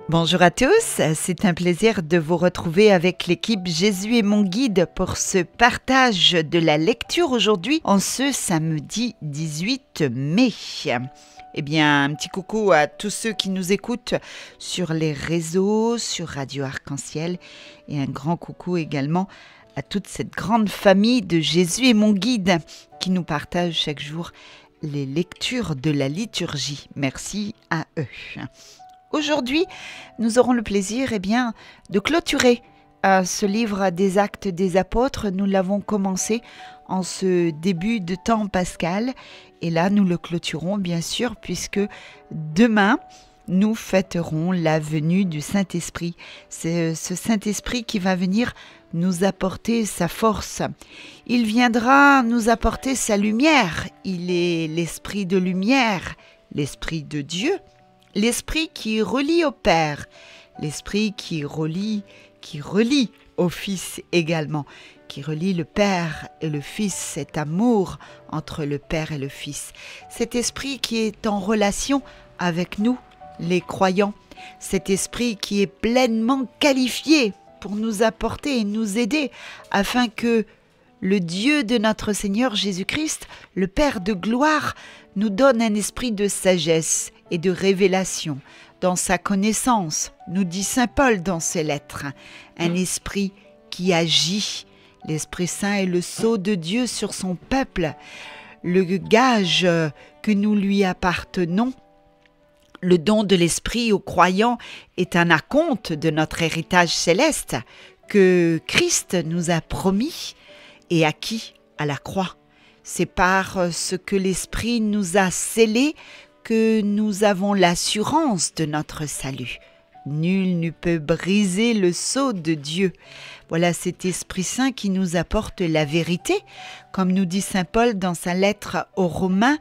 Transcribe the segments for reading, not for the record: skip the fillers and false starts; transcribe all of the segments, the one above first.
Bonjour à tous, c'est un plaisir de vous retrouver avec l'équipe Jésus est mon guide pour ce partage de la lecture aujourd'hui en ce samedi 18 mai. Eh bien, un petit coucou à tous ceux qui nous écoutent sur les réseaux, sur Radio Arc-en-Ciel et un grand coucou également à toute cette grande famille de Jésus est mon guide qui nous partage chaque jour les lectures de la liturgie. Merci à eux. Aujourd'hui, nous aurons le plaisir de clôturer ce livre des Actes des Apôtres. Nous l'avons commencé en ce début de temps pascal et là nous le clôturons bien sûr puisque demain nous fêterons la venue du Saint-Esprit. C'est ce Saint-Esprit qui va venir nous apporter sa force. Il viendra nous apporter sa lumière. Il est l'Esprit de lumière, l'Esprit de Dieu. L'Esprit qui relie au Père, l'Esprit qui relie au Fils également, qui relie le Père et le Fils, cet amour entre le Père et le Fils. Cet Esprit qui est en relation avec nous, les croyants, cet Esprit qui est pleinement qualifié pour nous apporter et nous aider afin que le Dieu de notre Seigneur Jésus-Christ, le Père de gloire, nous donne un esprit de sagesse et de révélation dans sa connaissance, nous dit saint Paul dans ses lettres, un esprit qui agit. L'Esprit Saint est le sceau de Dieu sur son peuple, le gage que nous lui appartenons. Le don de l'Esprit aux croyants est un acompte de notre héritage céleste que Christ nous a promis et acquis à la croix. C'est par ce que l'Esprit nous a scellés que nous avons l'assurance de notre salut. Nul ne peut briser le sceau de Dieu. Voilà cet Esprit Saint qui nous apporte la vérité. Comme nous dit saint Paul dans sa lettre aux Romains,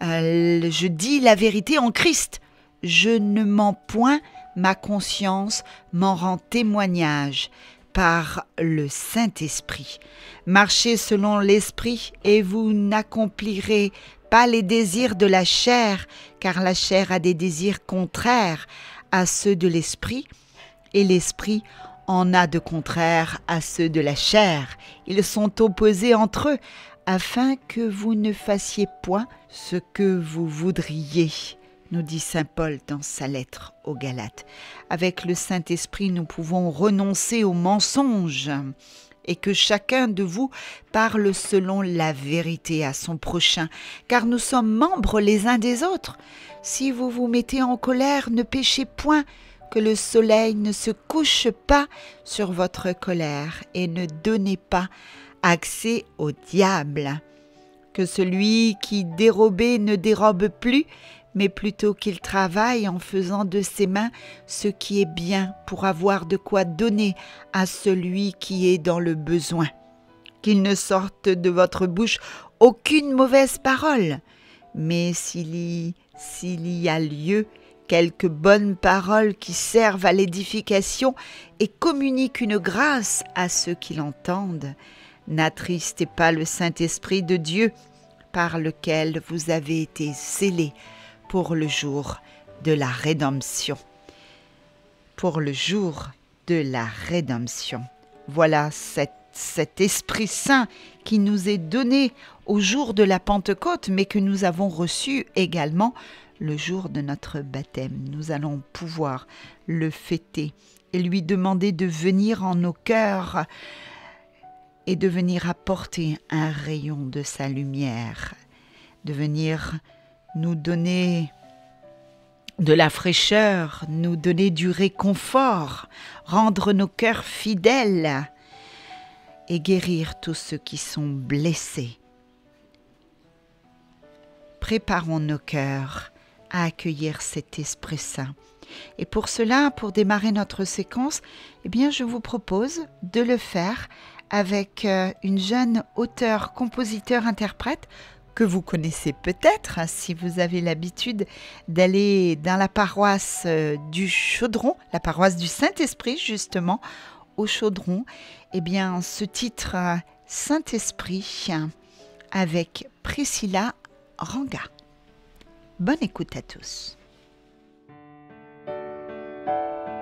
je dis la vérité en Christ. Je ne mens point, ma conscience m'en rend témoignage par le Saint-Esprit. Marchez selon l'Esprit et vous n'accomplirez pas les désirs de la chair, car la chair a des désirs contraires à ceux de l'Esprit, et l'Esprit en a de contraires à ceux de la chair. Ils sont opposés entre eux, afin que vous ne fassiez point ce que vous voudriez, nous dit saint Paul dans sa lettre aux Galates. Avec le Saint-Esprit, nous pouvons renoncer aux mensonges et que chacun de vous parle selon la vérité à son prochain, car nous sommes membres les uns des autres. Si vous vous mettez en colère, ne péchez point, que le soleil ne se couche pas sur votre colère et ne donnez pas accès au diable. Que celui qui dérobait ne dérobe plus, mais plutôt qu'il travaille en faisant de ses mains ce qui est bien pour avoir de quoi donner à celui qui est dans le besoin. Qu'il ne sorte de votre bouche aucune mauvaise parole, mais s'il y a lieu, quelques bonnes paroles qui servent à l'édification et communiquent une grâce à ceux qui l'entendent. N'attristez pas le Saint-Esprit de Dieu, par lequel vous avez été scellés pour le jour de la rédemption. Pour le jour de la rédemption. Voilà cet Esprit Saint qui nous est donné au jour de la Pentecôte, mais que nous avons reçu également le jour de notre baptême. Nous allons pouvoir le fêter et lui demander de venir en nos cœurs et de venir apporter un rayon de sa lumière, de venir nous donner de la fraîcheur, nous donner du réconfort, rendre nos cœurs fidèles et guérir tous ceux qui sont blessés. Préparons nos cœurs à accueillir cet Esprit Saint. Et pour cela, pour démarrer notre séquence, je vous propose de le faire avec une jeune auteure, compositeur, interprète que vous connaissez peut-être si vous avez l'habitude d'aller dans la paroisse du Chaudron, la paroisse du Saint-Esprit justement, au Chaudron. Ce titre Saint-Esprit avec Priscilla « Ranga ». Bonne écoute à tous.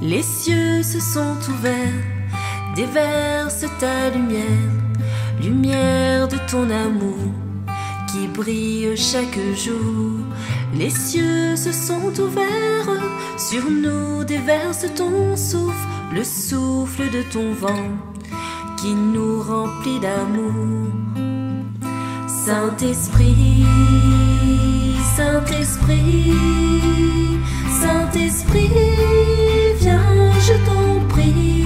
Les cieux se sont ouverts, déverse ta lumière, lumière de ton amour qui brille chaque jour. Les cieux se sont ouverts, sur nous déverse ton souffle, le souffle de ton vent qui nous remplit d'amour. Saint-Esprit, Saint-Esprit, Saint-Esprit, viens, je t'en prie,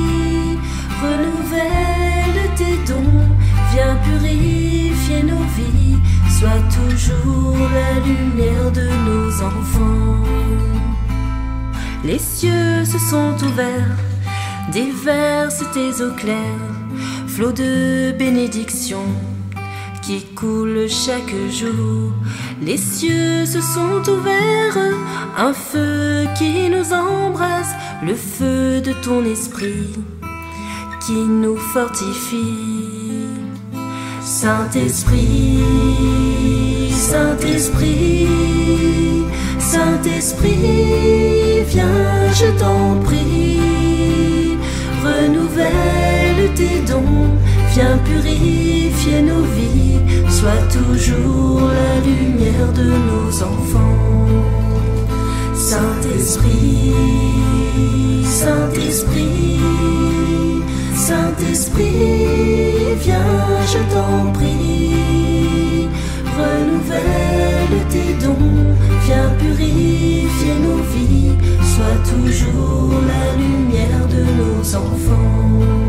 renouvelle tes dons, viens purifier nos vies, sois toujours la lumière de nos enfants. Les cieux se sont ouverts, déverse tes eaux claires, flots de bénédiction qui coulent chaque jour. Les cieux se sont ouverts, un feu qui nous embrase, le feu de ton esprit qui nous fortifie. Saint-Esprit, Saint-Esprit, Saint-Esprit, viens, je t'en prie, renouvelle tes dons, viens purifier nos vies, sois toujours la lumière de nos enfants. Saint-Esprit, Saint-Esprit, Saint-Esprit, viens, je t'en prie, renouvelle tes dons, viens purifier nos vies, sois toujours la lumière de nos enfants.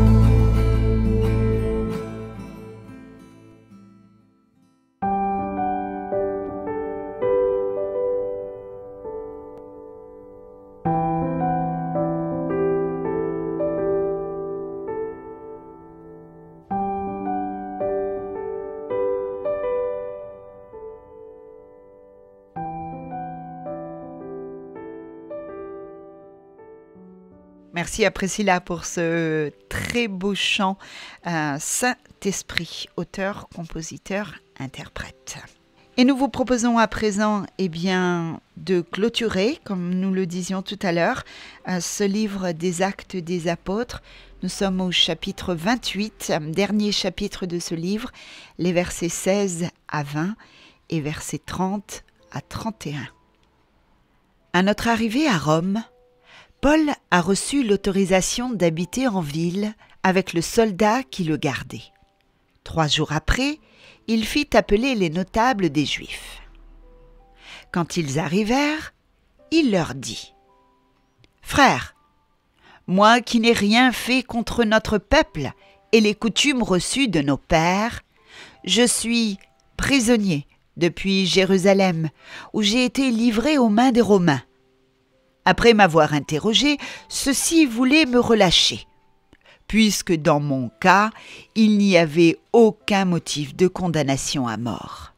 Merci à Priscilla pour ce très beau chant. Saint-Esprit, auteur, compositeur, interprète. Et nous vous proposons à présent de clôturer, comme nous le disions tout à l'heure, ce livre des Actes des Apôtres. Nous sommes au chapitre 28, dernier chapitre de ce livre, les versets 16 à 20 et versets 30 à 31. À notre arrivée à Rome, Paul a reçu l'autorisation d'habiter en ville avec le soldat qui le gardait. 3 jours après, il fit appeler les notables des Juifs. Quand ils arrivèrent, il leur dit : « Frères, moi qui n'ai rien fait contre notre peuple et les coutumes reçues de nos pères, je suis prisonnier depuis Jérusalem, où j'ai été livré aux mains des Romains. Après m'avoir interrogé, ceux-ci voulaient me relâcher, puisque dans mon cas, il n'y avait aucun motif de condamnation à mort.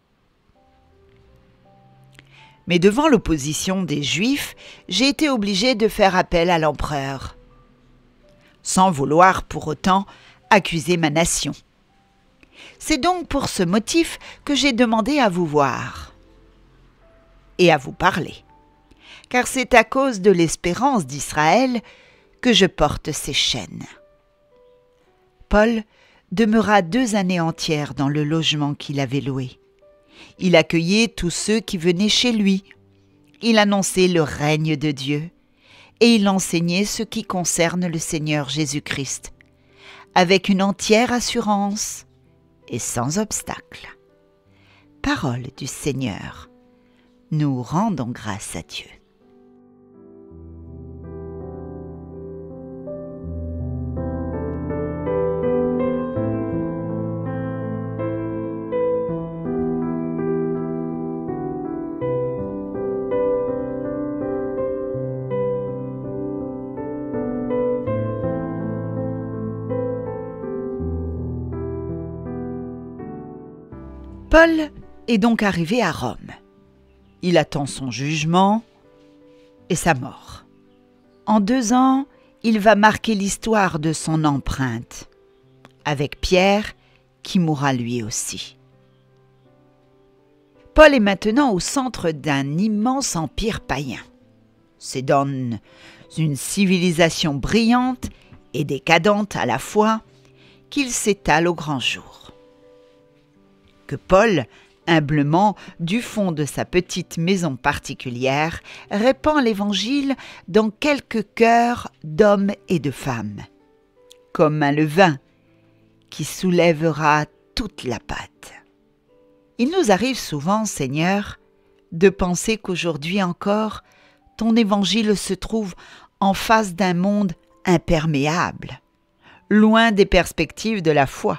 Mais devant l'opposition des Juifs, j'ai été obligé de faire appel à l'empereur, sans vouloir pour autant accuser ma nation. C'est donc pour ce motif que j'ai demandé à vous voir et à vous parler. Car c'est à cause de l'espérance d'Israël que je porte ces chaînes. » Paul demeura 2 années entières dans le logement qu'il avait loué. Il accueillait tous ceux qui venaient chez lui. Il annonçait le règne de Dieu et il enseignait ce qui concerne le Seigneur Jésus-Christ, avec une entière assurance et sans obstacle. Parole du Seigneur. Nous rendons grâce à Dieu. Paul est donc arrivé à Rome. Il attend son jugement et sa mort. En 2 ans, il va marquer l'histoire de son empreinte, avec Pierre qui mourra lui aussi. Paul est maintenant au centre d'un immense empire païen. C'est dans une civilisation brillante et décadente à la fois, qu'il s'étale au grand jour. Que Paul, humblement, du fond de sa petite maison particulière, répand l'Évangile dans quelques cœurs d'hommes et de femmes, comme un levain qui soulèvera toute la pâte. Il nous arrive souvent, Seigneur, de penser qu'aujourd'hui encore, ton Évangile se trouve en face d'un monde imperméable, loin des perspectives de la foi.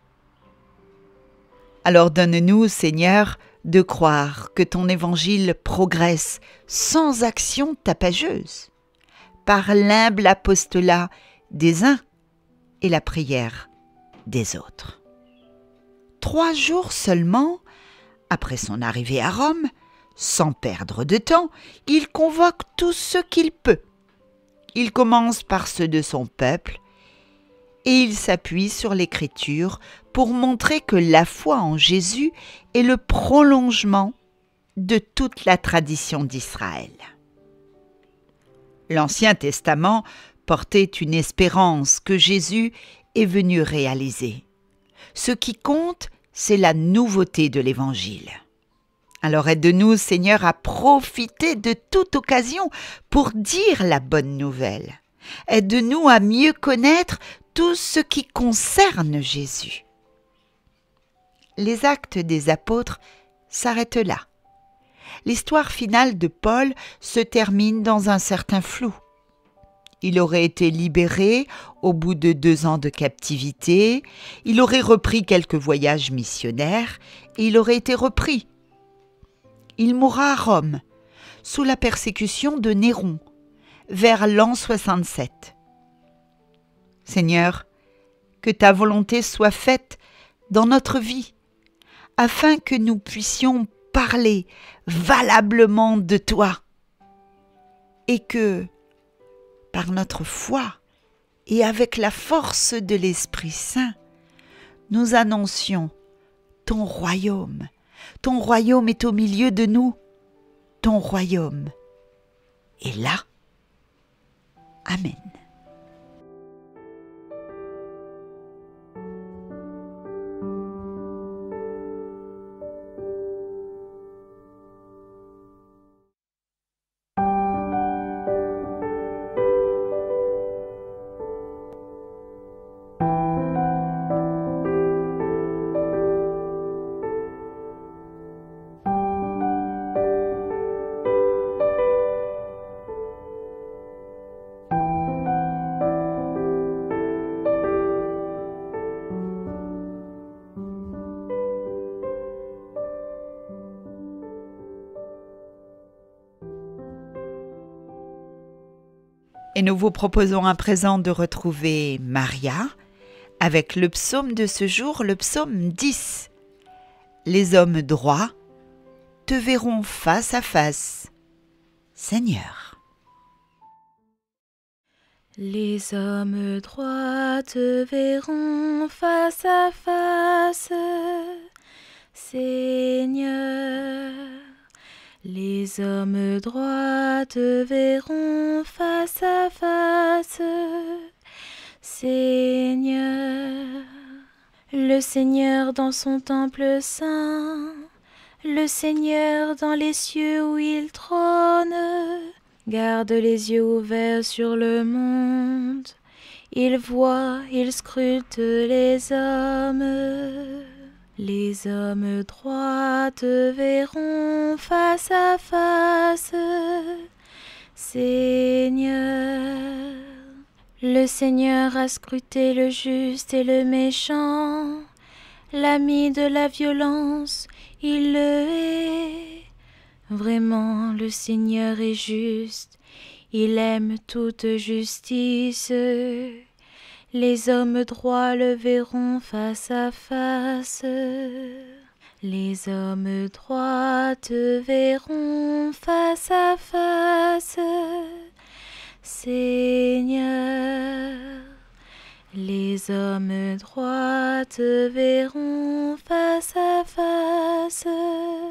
Alors donne-nous, Seigneur, de croire que ton Évangile progresse sans action tapageuse, par l'humble apostolat des uns et la prière des autres. 3 jours seulement, après son arrivée à Rome, sans perdre de temps, il convoque tous ceux qu'il peut. Il commence par ceux de son peuple et il s'appuie sur l'Écriture pour montrer que la foi en Jésus est le prolongement de toute la tradition d'Israël. L'Ancien Testament portait une espérance que Jésus est venu réaliser. Ce qui compte, c'est la nouveauté de l'Évangile. Alors aide-nous, Seigneur, à profiter de toute occasion pour dire la bonne nouvelle. Aide-nous à mieux connaître tout ce qui concerne Jésus. Les actes des apôtres s'arrêtent là. L'histoire finale de Paul se termine dans un certain flou. Il aurait été libéré au bout de 2 ans de captivité, il aurait repris quelques voyages missionnaires et il aurait été repris. Il mourra à Rome, sous la persécution de Néron, vers l'an 67. Seigneur, que ta volonté soit faite dans notre vie, afin que nous puissions parler valablement de toi, et que, par notre foi et avec la force de l'Esprit Saint, nous annoncions ton royaume. Ton royaume est au milieu de nous. Ton royaume est là. Amen. Et nous vous proposons à présent de retrouver Maria avec le psaume de ce jour, le psaume 10. Les hommes droits te verront face à face, Seigneur. Les hommes droits te verront face à face, Seigneur. Les hommes droits te verront face à face, Seigneur. Le Seigneur dans son temple saint, le Seigneur dans les cieux où il trône, garde les yeux ouverts sur le monde. Il voit, il scrute les hommes. Les hommes droits te verront face à face, Seigneur. Le Seigneur a scruté le juste et le méchant, l'ami de la violence, il le hait. Vraiment, le Seigneur est juste, il aime toute justice. Les hommes droits le verront face à face. Les hommes droits te verront face à face, Seigneur. Les hommes droits te verront face à face,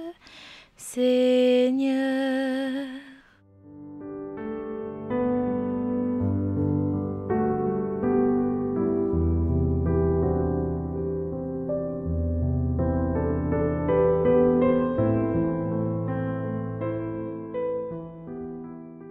Seigneur.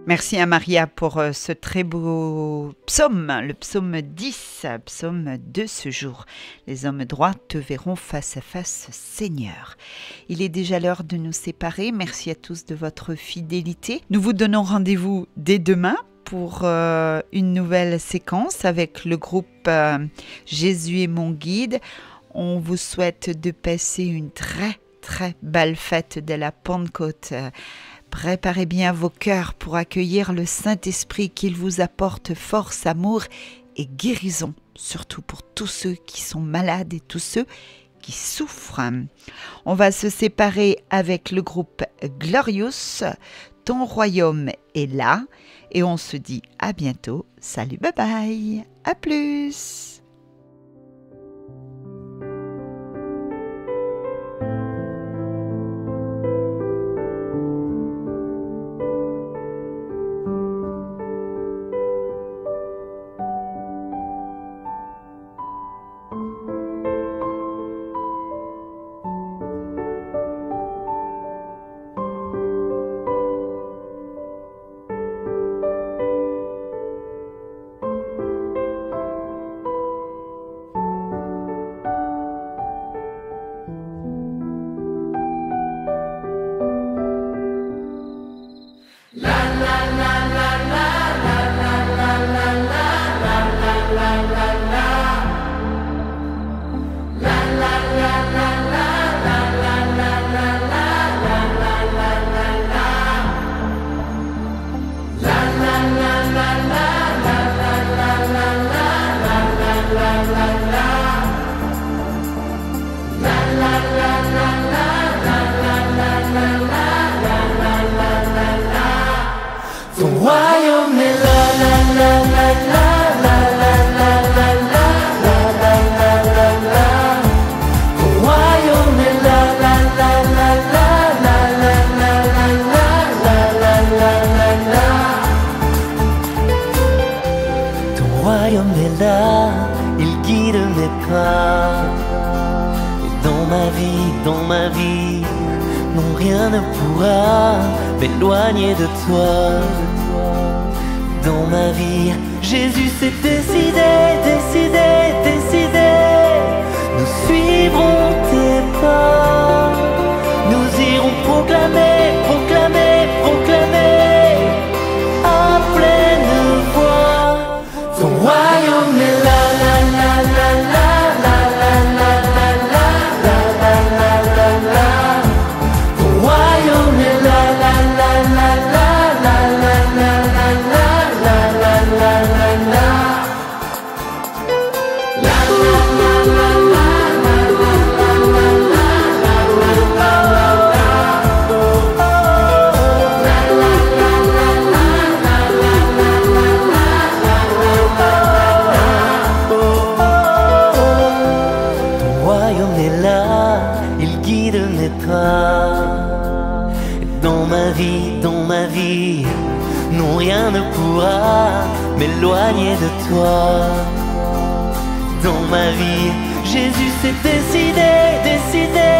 Merci à Maria pour ce très beau psaume, le psaume 10, psaume de ce jour. Les hommes droits te verront face à face, Seigneur. Il est déjà l'heure de nous séparer. Merci à tous de votre fidélité. Nous vous donnons rendez-vous dès demain pour une nouvelle séquence avec le groupe Jésus est mon guide. On vous souhaite de passer une très belle fête de la Pentecôte. Préparez bien vos cœurs pour accueillir le Saint-Esprit, qu'il vous apporte force, amour et guérison, surtout pour tous ceux qui sont malades et tous ceux qui souffrent. On va se séparer avec le groupe Glorious. Ton royaume est là et on se dit à bientôt. Salut, bye bye, à plus. Il guide mes pas. Et dans ma vie, non rien ne pourra m'éloigner de toi. Dans ma vie, Jésus s'est décidé. Nous suivrons tes pas. Nous irons proclamer à pleine voix. Ton royaume est là. Dans ma vie, non rien ne pourra m'éloigner de toi. Dans ma vie, Jésus s'est décidé.